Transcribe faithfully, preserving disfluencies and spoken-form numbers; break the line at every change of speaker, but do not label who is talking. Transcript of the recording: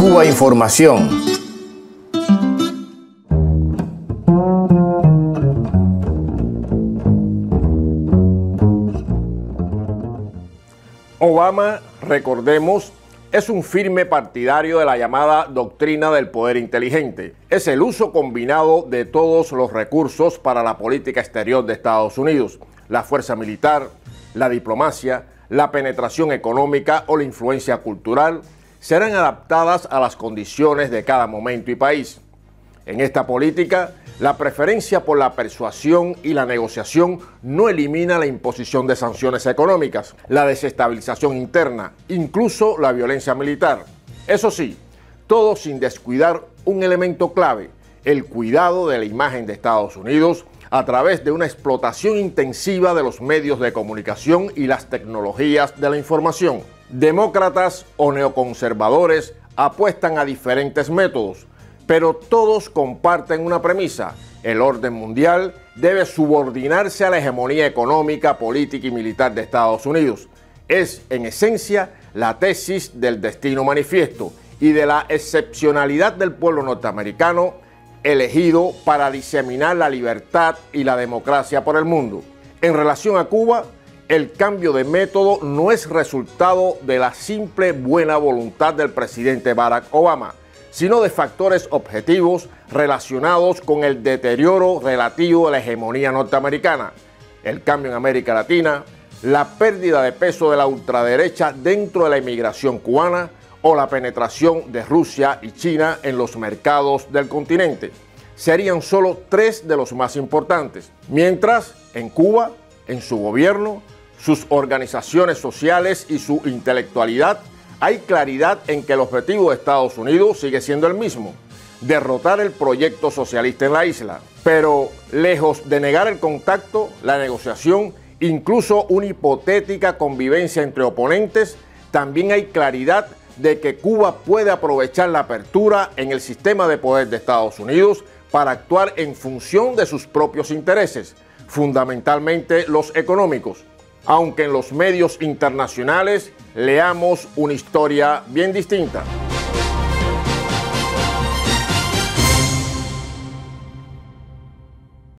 Cuba Información.
Obama, recordemos, es un firme partidario de la llamada doctrina del poder inteligente. Es el uso combinado de todos los recursos para la política exterior de Estados Unidos: la fuerza militar, la diplomacia, la penetración económica o la influencia cultural serán adaptadas a las condiciones de cada momento y país. En esta política, la preferencia por la persuasión y la negociación no elimina la imposición de sanciones económicas, la desestabilización interna, incluso la violencia militar. Eso sí, todo sin descuidar un elemento clave: el cuidado de la imagen de Estados Unidos a través de una explotación intensiva de los medios de comunicación y las tecnologías de la información. Demócratas o neoconservadores apuestan a diferentes métodos, pero todos comparten una premisa: el orden mundial debe subordinarse a la hegemonía económica, política y militar de Estados Unidos. Es, en esencia, la tesis del destino manifiesto y de la excepcionalidad del pueblo norteamericano elegido para diseminar la libertad y la democracia por el mundo. En relación a Cuba, el cambio de método no es resultado de la simple buena voluntad del presidente Barack Obama, sino de factores objetivos relacionados con el deterioro relativo de la hegemonía norteamericana, el cambio en América Latina, la pérdida de peso de la ultraderecha dentro de la inmigración cubana o la penetración de Rusia y China en los mercados del continente. Serían solo tres de los más importantes. Mientras, en Cuba, en su gobierno, sus organizaciones sociales y su intelectualidad, hay claridad en que el objetivo de Estados Unidos sigue siendo el mismo: derrotar el proyecto socialista en la isla. Pero lejos de negar el contacto, la negociación, incluso una hipotética convivencia entre oponentes, también hay claridad de que Cuba puede aprovechar la apertura en el sistema de poder de Estados Unidos para actuar en función de sus propios intereses, fundamentalmente los económicos, aunque en los medios internacionales leamos una historia bien distinta.